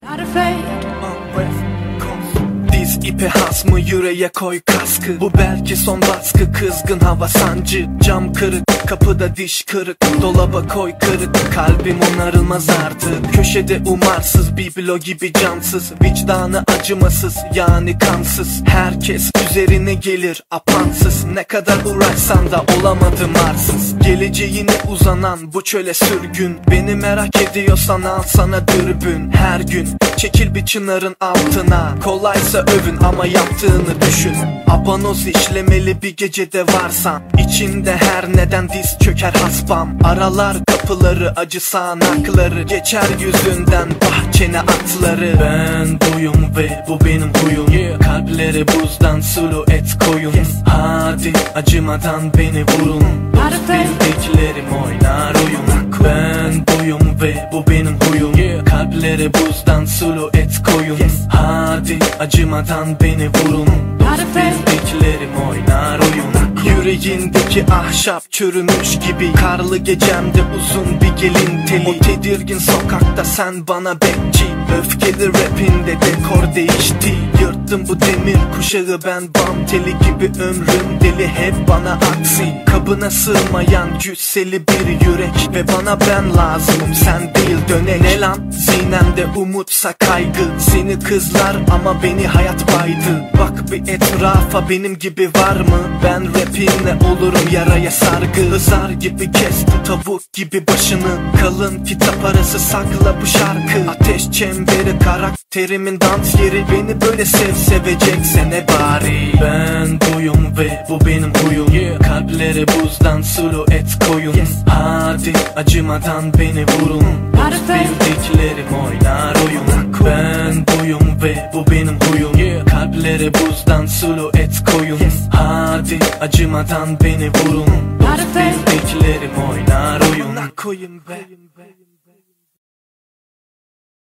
Diz ipe has mı, yüreğe koy kaskı. Bu belki son baskı, kızgın hava sancı. Cam kırık, kapıda diş kırık. Dolaba koy kırık, kalbim onarılmaz artık. Köşede umarsız, biblo gibi cansız. Vicdanı acımasız, yani kansız. Herkes üzerine gelir apansız. Ne kadar uğraşsan da olamadım arsız. Geleceğine uzanan bu çöle sürgün. Beni merak ediyorsan al sana dürbün. Her gün çekil bir çınarın altına. Kolaysa övün ama yaptığını düşün. Abanoz işlemeli bir gecede varsan, İçinde her neden diz çöker hasbam. Aralar kapıları, acı sağanakları. Geçer yüzünden bahçene atları. Ben buyum ve bu benim huyum. Kalpleri buzdan sulu et koyun. Hadi acımadan beni vurun. Bildiklerim oynar oyun. Ben buyum ve bu benim huyum. Kalpleri buzdan sulu et koyun. Hadi acımadan beni vurun. Bildiklerim oynar oyun. Yüreğindeki ahşap çürümüş gibi. Karlı gecemde uzun bir gelin teli. O tedirgin sokakta sen bana bekçi. Öfkeli rapinde dekor değişti. Yırttım bu demir kuşağı ben, bam teli gibi. Ömrüm deli hep bana aksi. Kabına sığmayan cüsseli bir yürek. Ve bana ben lazımım, sen değil dönek. Ne lan zinemde umutsa kaygı. Seni kızlar ama beni hayat baydı. Bak bir etrafa, benim gibi var mı? Ben rapinle olurum yaraya sargı. Hızar gibi kesti tavuk gibi başını. Kalın kitap arası sakla bu şarkı. Ateş çemberi karakterimin dans yeri. Beni böyle sevecekse ne bari. Ben buyum ve bu benim huyum. Kalpleri buzdan sulu et koyun. Hadi acımadan beni vurun. Bildiklerim oynar oyun. Ben buyum ve bu benim huyum. Kalpleri buzdan sulu et koyun. Hadi acımadan beni vurun. Bildiklerim oynar oyun. Koyun be.